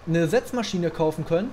eine Setzmaschine kaufen können.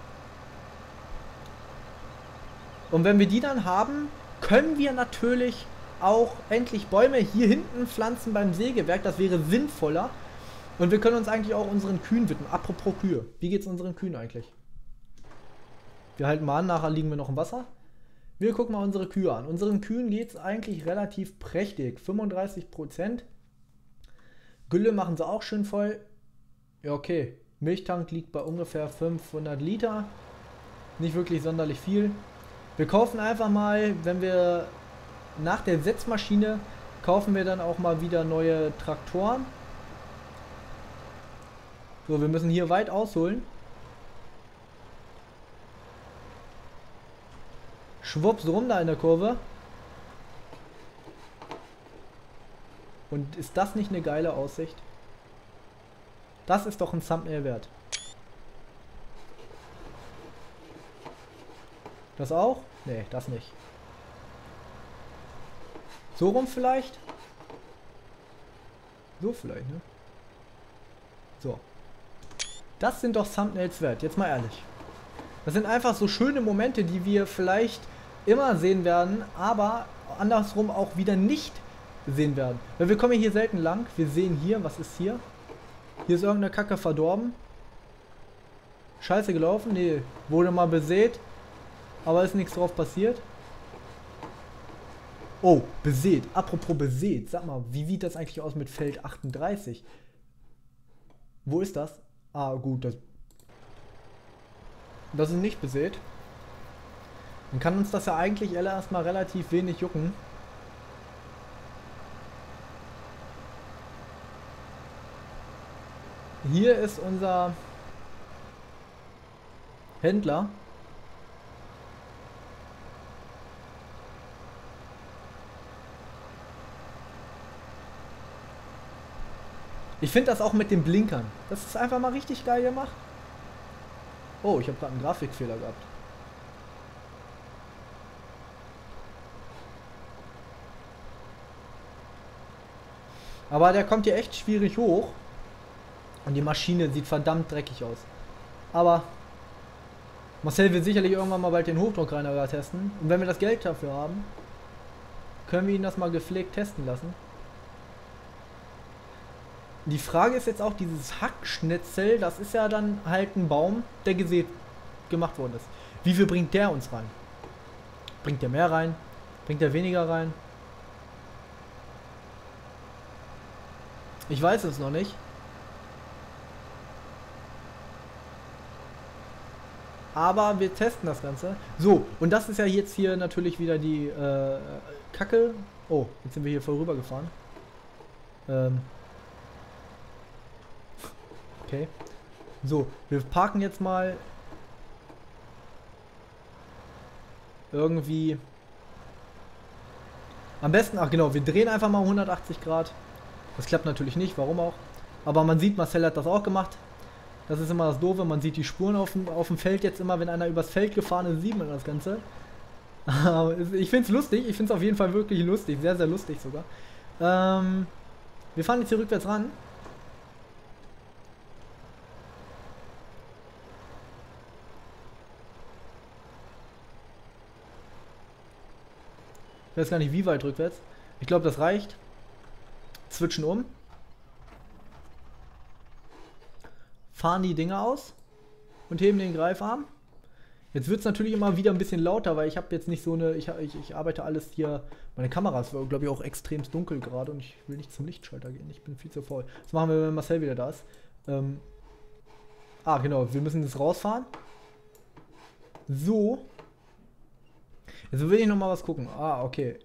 Und wenn wir die dann haben, können wir natürlich auch endlich Bäume hier hinten pflanzen beim Sägewerk. Das wäre sinnvoller. Und wir können uns eigentlich auch unseren Kühen widmen. Apropos Kühe. Wie geht's unseren Kühen eigentlich? Wir halten mal an, nachher liegen wir noch im Wasser. Wir gucken mal unsere Kühe an. Unseren Kühen geht's eigentlich relativ prächtig. 35%. Gülle machen sie auch schön voll. Ja, okay. Milchtank liegt bei ungefähr 500 Liter. Nicht wirklich sonderlich viel. Wir kaufen einfach mal, wenn wir nach der Setzmaschine kaufen wir dann auch mal wieder neue Traktoren. So, wir müssen hier weit ausholen. Schwupps rum da in der Kurve. Und ist das nicht eine geile Aussicht? Das ist doch ein Thumbnail wert. Das auch? Nee, das nicht. So rum vielleicht? So vielleicht, ne? So. Das sind doch Thumbnails wert, jetzt mal ehrlich. Das sind einfach so schöne Momente, die wir vielleicht immer sehen werden, aber andersrum auch wieder nicht sehen werden. Weil wir kommen hier selten lang. Wir sehen hier, was ist hier? Hier ist irgendeine Kacke verdorben. Scheiße gelaufen? Nee, wurde mal besät. Aber ist nichts drauf passiert. Oh, besät. Apropos besät. Sag mal, wie sieht das eigentlich aus mit Feld 38? Wo ist das? Ah, gut. Das ist nicht besät. Dann kann uns das ja eigentlich erstmal relativ wenig jucken. Hier ist unser Händler. Ich finde das auch mit den Blinkern. Das ist einfach mal richtig geil gemacht. Oh, ich habe gerade einen Grafikfehler gehabt. Aber der kommt hier echt schwierig hoch. Und die Maschine sieht verdammt dreckig aus. Aber Marcel will sicherlich irgendwann mal bald den Hochdruckreiniger testen. Und wenn wir das Geld dafür haben, können wir ihn das mal gepflegt testen lassen. Die Frage ist jetzt auch, dieses Hackschnitzel, das ist ja dann halt ein Baum, der gesät gemacht worden ist. Wie viel bringt der uns rein? Bringt der mehr rein? Bringt der weniger rein? Ich weiß es noch nicht. Aber wir testen das Ganze. So, und das ist ja jetzt hier natürlich wieder die Kacke. Oh, jetzt sind wir hier vorüber gefahren. Okay. So, wir parken jetzt mal irgendwie. Am besten, ach genau, wir drehen einfach mal 180 Grad. Das klappt natürlich nicht, warum auch. Aber man sieht, Marcel hat das auch gemacht. Das ist immer das Doofe, man sieht die Spuren auf dem Feld jetzt immer, wenn einer übers Feld gefahren ist, sieht man das Ganze. Aber ich finde es lustig, ich finde es auf jeden Fall wirklich lustig, sehr, sehr lustig sogar. Wir fahren jetzt hier rückwärts ran. Ich weiß gar nicht, wie weit rückwärts. Ich glaube, das reicht. Switchen um. Fahren die Dinger aus und heben den Greifarm. Jetzt wird es natürlich immer wieder ein bisschen lauter, weil ich habe jetzt nicht so eine. Ich arbeite alles hier. Meine Kamera ist, glaube ich, auch extrem dunkel gerade und ich will nicht zum Lichtschalter gehen. Ich bin viel zu faul. Das machen wir, wenn Marcel wieder da ist. Genau. Wir müssen jetzt rausfahren. So. Jetzt will ich noch mal was gucken. Okay.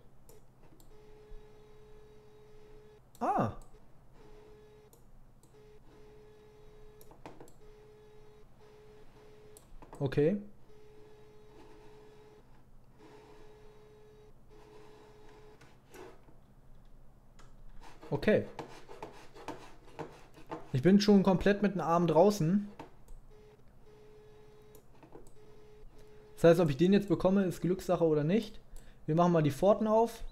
Okay. Okay. Ich bin schon komplett mit dem Arm draußen. Das heißt, ob ich den jetzt bekomme, ist Glückssache oder nicht. Wir machen mal die Pforten auf.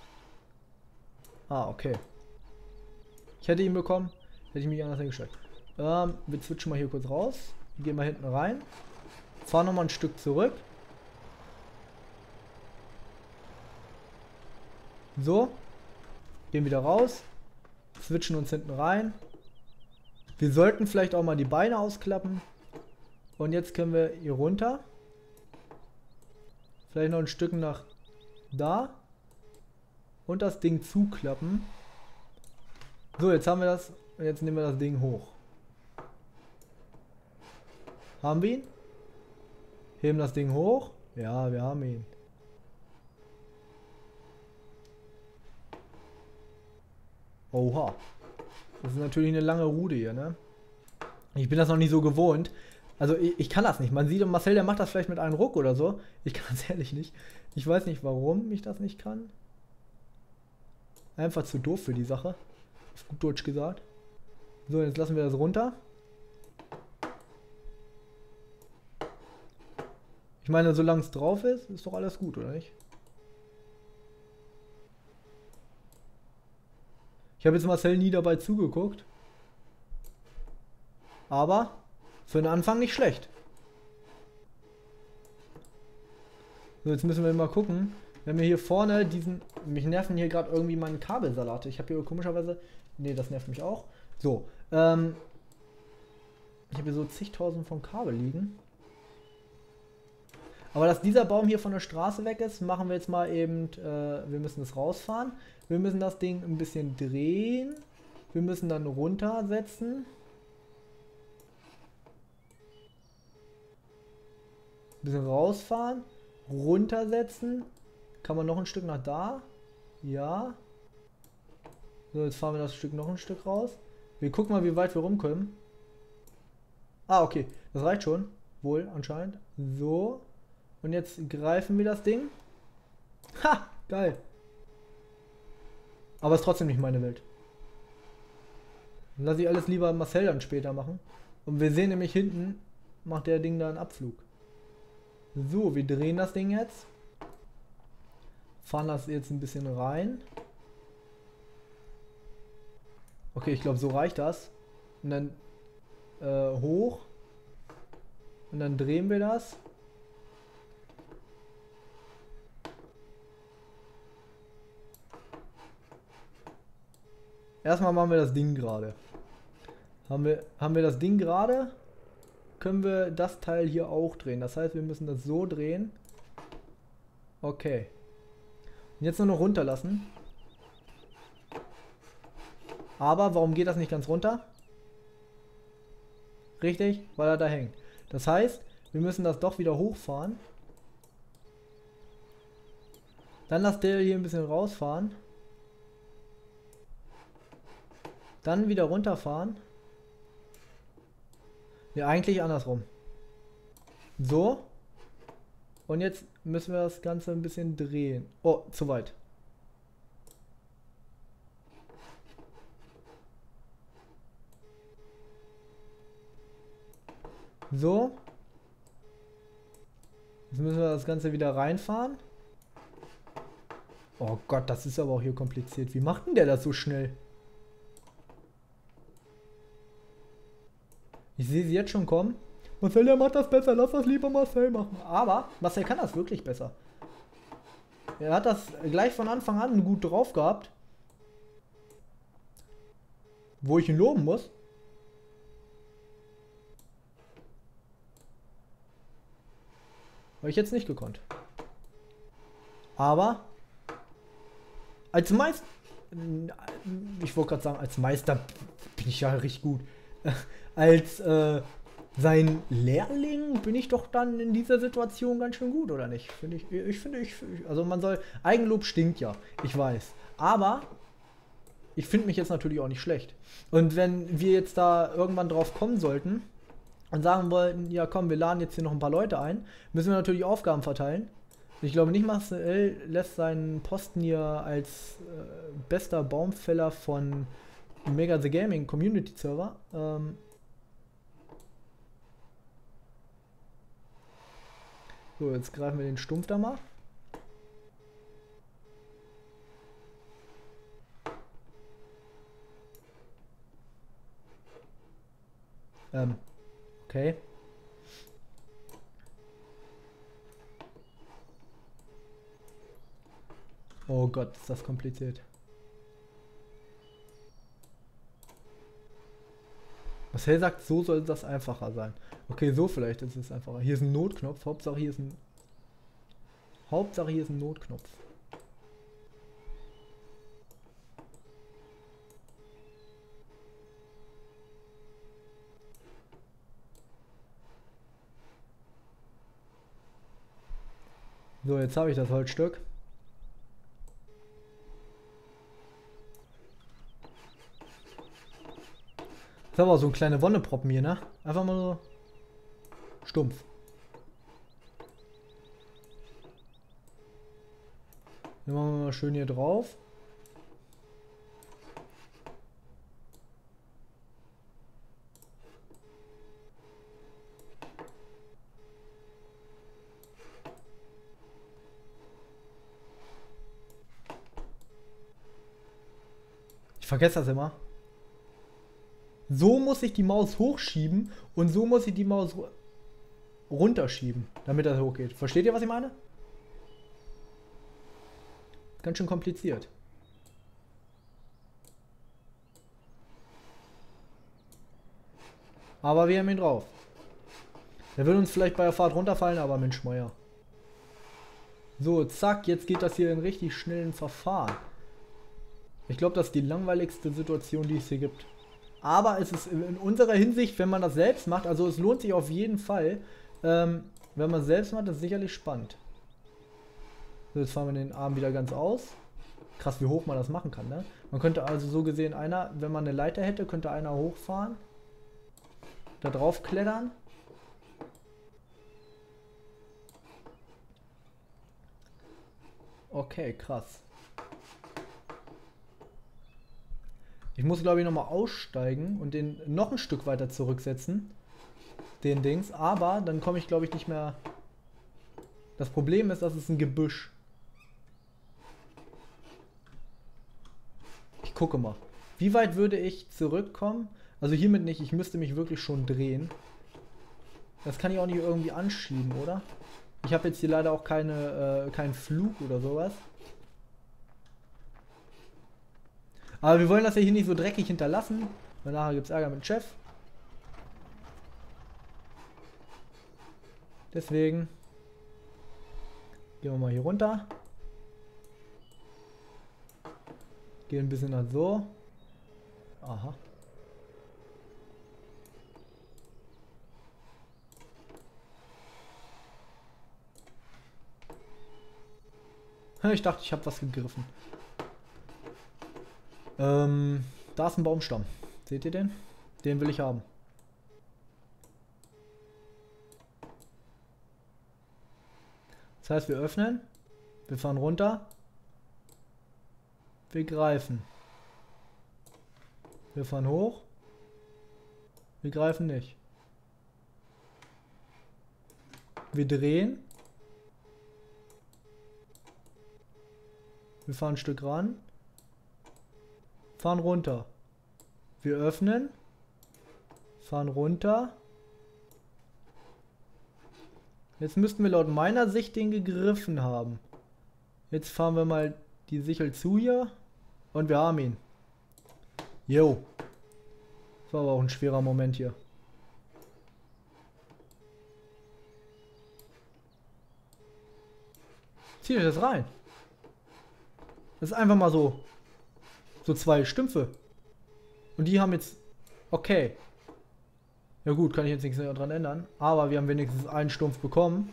Okay. Ich hätte ihn bekommen, hätte ich mich anders hingestellt. Wir switchen mal hier kurz raus. Gehen mal hinten rein. Fahren nochmal ein Stück zurück. So. Gehen wieder raus. Switchen uns hinten rein. Wir sollten vielleicht auch mal die Beine ausklappen. Und jetzt können wir hier runter. Vielleicht noch ein Stück nach da. Und das Ding zuklappen. So, jetzt haben wir das. Und jetzt nehmen wir das Ding hoch. Haben wir ihn? Heben das Ding hoch. Ja, wir haben ihn. Oha. Das ist natürlich eine lange Rude hier, ne? Ich bin das noch nicht so gewohnt. Also ich kann das nicht. Man sieht, Marcel, der macht das vielleicht mit einem Ruck oder so. Ich kann das ehrlich nicht. Ich weiß nicht, warum ich das nicht kann. Einfach zu doof für die Sache. Auf gut Deutsch gesagt. So, jetzt lassen wir das runter. Ich meine, solange es drauf ist, ist doch alles gut, oder nicht? Ich habe jetzt Marcel nie dabei zugeguckt. Aber für den Anfang nicht schlecht. So, jetzt müssen wir mal gucken. Wir haben hier vorne diesen... Mich nerven hier gerade irgendwie meine Kabelsalate. Ich habe hier komischerweise... Ne, das nervt mich auch. So, ich habe hier so zigtausend von Kabel liegen. Aber dass dieser Baum hier von der Straße weg ist, machen wir jetzt mal eben... wir müssen es rausfahren. Wir müssen das Ding ein bisschen drehen. Wir müssen dann runtersetzen. Ein bisschen rausfahren. Runtersetzen. Kann man noch ein Stück nach da? Ja. So, jetzt fahren wir das Stück noch ein Stück raus. Wir gucken mal, wie weit wir rumkommen. Ah, okay. Das reicht schon. Wohl, anscheinend. So. Und jetzt greifen wir das Ding. Ha! Geil. Aber ist trotzdem nicht meine Welt. Lass ich alles lieber Marcel dann später machen. Und wir sehen nämlich hinten, macht der Ding da einen Abflug. So, wir drehen das Ding jetzt. Fahren das jetzt ein bisschen rein. Okay, ich glaube, so reicht das. Und dann hoch. Und dann drehen wir das. Erstmal machen wir das Ding gerade. Haben wir das Ding gerade, können wir das Teil hier auch drehen. Das heißt, wir müssen das so drehen. Okay. Und jetzt nur noch runterlassen. Aber warum geht das nicht ganz runter? Richtig, weil er da hängt. Das heißt, wir müssen das doch wieder hochfahren. Dann lasst der hier ein bisschen rausfahren. Dann wieder runterfahren. Ja, eigentlich andersrum. So. Und jetzt müssen wir das Ganze ein bisschen drehen. Oh, zu weit. So. Jetzt müssen wir das Ganze wieder reinfahren. Oh Gott, das ist aber auch hier kompliziert. Wie macht denn der das so schnell? Ich sehe sie jetzt schon kommen. Marcel, der macht das besser. Lass das lieber Marcel machen. Aber Marcel kann das wirklich besser. Er hat das gleich von Anfang an gut drauf gehabt. Wo ich ihn loben muss. Habe ich jetzt nicht gekonnt. Aber als Meister... Ich wollte gerade sagen, als Meister bin ich ja richtig gut. Als sein Lehrling bin ich doch dann in dieser Situation ganz schön gut, oder nicht? Also man soll... Eigenlob stinkt ja, ich weiß. Aber ich finde mich jetzt natürlich auch nicht schlecht. Und wenn wir jetzt da irgendwann drauf kommen sollten und sagen wollten, ja komm, wir laden jetzt hier noch ein paar Leute ein, müssen wir natürlich Aufgaben verteilen. Ich glaube nicht, Marcel lässt seinen Posten hier als bester Baumfäller von Mega The Gaming Community Server. So, jetzt greifen wir den Stumpf da mal. Okay. Oh Gott, ist das kompliziert. Marcel sagt, so soll das einfacher sein. Okay, so vielleicht ist es einfacher. Hier ist ein Notknopf. Hauptsache hier ist ein Notknopf. So, jetzt habe ich das Holzstück. Das ist aber auch so ein kleiner Wonneproppen hier, ne? Einfach mal so stumpf. Den machen wir mal schön hier drauf. Ich vergesse das immer. So muss ich die Maus hochschieben und so muss ich die Maus runterschieben, damit das hochgeht. Versteht ihr, was ich meine? Ganz schön kompliziert. Aber wir haben ihn drauf. Der will uns vielleicht bei der Fahrt runterfallen, aber Mensch, Meier. So, zack, jetzt geht das hier in richtig schnellen Verfahren. Ich glaube, das ist die langweiligste Situation, die es hier gibt. Aber es ist in unserer Hinsicht, wenn man das selbst macht, also es lohnt sich auf jeden Fall, wenn man es selbst macht, das ist sicherlich spannend. So, jetzt fahren wir den Arm wieder ganz aus. Krass, wie hoch man das machen kann, ne? Man könnte also so gesehen wenn man eine Leiter hätte, könnte einer hochfahren. Da drauf klettern. Okay, krass. Ich muss, glaube ich, nochmal aussteigen und den noch ein Stück weiter zurücksetzen. Den Dings. Aber dann komme ich, glaube ich, nicht mehr... Das Problem ist, das ist ein Gebüsch. Ich gucke mal. Wie weit würde ich zurückkommen? Also hiermit nicht. Ich müsste mich wirklich schon drehen. Das kann ich auch nicht irgendwie anschieben, oder? Ich habe jetzt hier leider auch keinen Flug oder sowas. Aber wir wollen das ja hier nicht so dreckig hinterlassen, weil nachher gibt es Ärger mit dem Chef. Deswegen gehen wir mal hier runter. Gehen ein bisschen nach so. Aha. Ich dachte, ich habe was gegriffen. Da ist ein Baumstamm. Seht ihr den? Den will ich haben. Das heißt, wir öffnen. Wir fahren runter. Wir greifen. Wir fahren hoch. Wir greifen nicht. Wir drehen. Wir fahren ein Stück ran. Fahren runter. Wir öffnen. Fahren runter. Jetzt müssten wir laut meiner Sicht den gegriffen haben. Jetzt fahren wir mal die Sichel zu hier. Und wir haben ihn. Jo. Das war aber auch ein schwerer Moment hier. Zieht euch das rein. Das ist einfach mal so. So zwei Stümpfe. Und die haben jetzt... Okay. Ja gut, kann ich jetzt nichts dran ändern. Aber wir haben wenigstens einen Stumpf bekommen.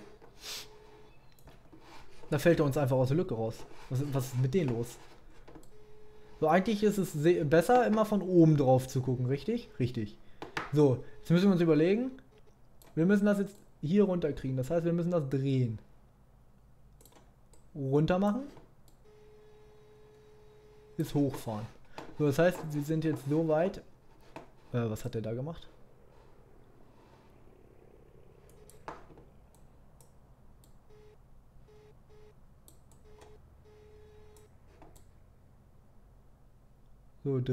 Da fällt er uns einfach aus der Lücke raus. Was ist mit denen los? So, eigentlich ist es besser, immer von oben drauf zu gucken, richtig? Richtig. So, jetzt müssen wir uns überlegen. Wir müssen das jetzt hier runter kriegen. Das heißt, wir müssen das drehen. Runter machen. Bis hochfahren. So, das heißt, wir sind jetzt so weit. Was hat der da gemacht? So,